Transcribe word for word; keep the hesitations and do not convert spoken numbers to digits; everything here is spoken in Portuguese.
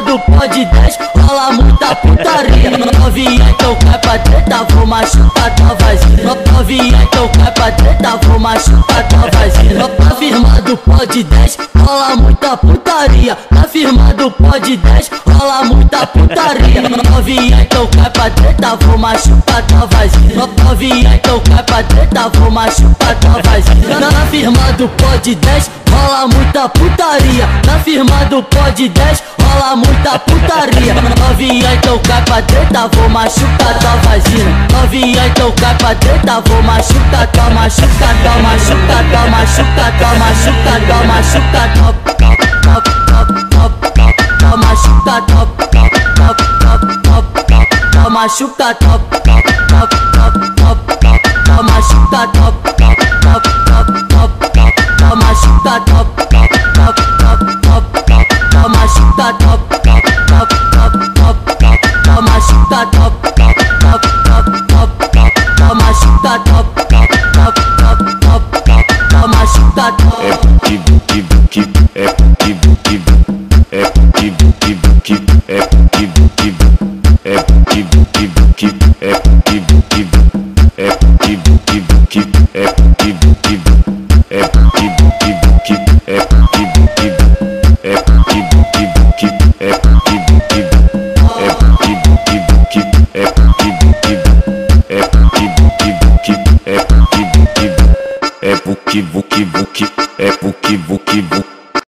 do pode dez, rola muita putaria. Novinha, então cai pra treta, vou machucar tua vagina. Novinha, então cai pra treta, vou machucar tua vagina. Na firma do pode dez, rola muita putaria. Na firma do pode dez, rola muita putaria. Novinha, então cai pra treta, vou machucar tua vagina. Novinha, então cai pra treta, vou machucar tua vagina. Na firma do pode dez, rola muita putaria. Na firma do pode dez, rola muita putaria. Novinha, então cai pra treta, vou machucar tua vagina. Novinha, então cai pra treta, vou machucar tua, machucar tua, machucar tua, machucar tua, machucar tua, machucar tua, top, top, top, top, tua, machucar top, top, top, top, top, tua, machucar top, top, top, top, top, tua, machucar top, top, top, top, top, tua, machucar top, top, top, top, top, tua, machucar top, top, top, top, top, tua, machucar top, top, top, top, top, tua, machucar top, top, top, top, top, tua, machucar top. É buki buki buki, é buki buki buki, é buki buki buki, é buki buki buki, é buki buki buki, é buki buki buki, é buki buki buki, é buki buki buki, é buki buki buki, é buki buki buki, é buki buki buki, é buki buki buki, é buki buki buki, é buki buki buki, é buki buki buki, é buki buki buki, é buki buki buki, é buki buki buki.